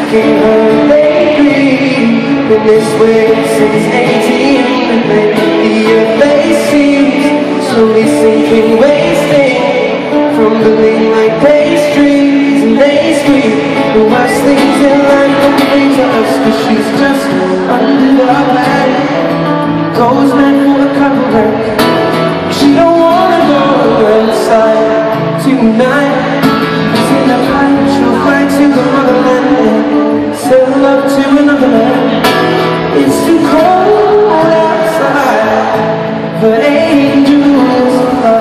making her baby. Been this way since 18, and maybe the face seems slowly sinking, wasting, crumbling like pastries. And they scream the worst things in life don't bring to us, 'cause she's just under the bed. Goes meant for a couple breaks. She don't wanna go outside tonight. Cause in the pipe she'll fly to the motherland, sail up to another man. It's too cold outside, but angels fly.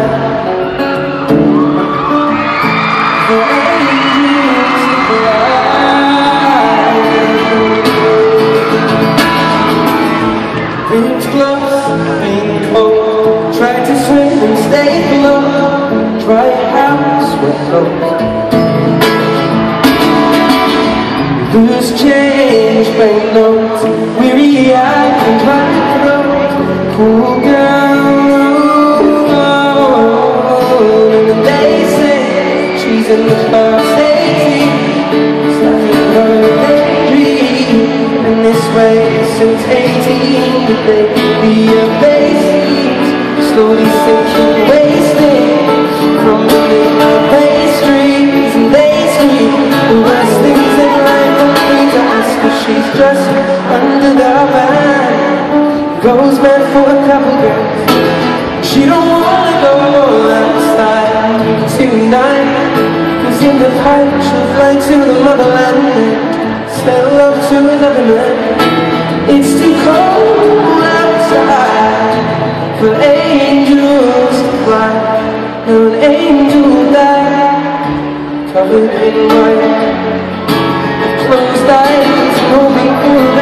But angels fly. Rooms close, being cold. Tried to swim and stay below. Dry house, we're close. Loose change, bank notes, weary-eyed and black throat. Poor girl, and they say she's in the first 18. It's nothing but a dream. And this way since 18, but maybe a baby's slowly sinking, wasting, crumbling like pastries. And they scream the worst things in life don't bring to us, 'cause she's just under the van. Goes mad for a couple girls. She don't wanna go outside tonight, 'cause in the pipe she'll fly to the motherland and sail up to another man. It's too cold outside for angels to fly. Now an angel died, covered in white, closed eyes, hoping for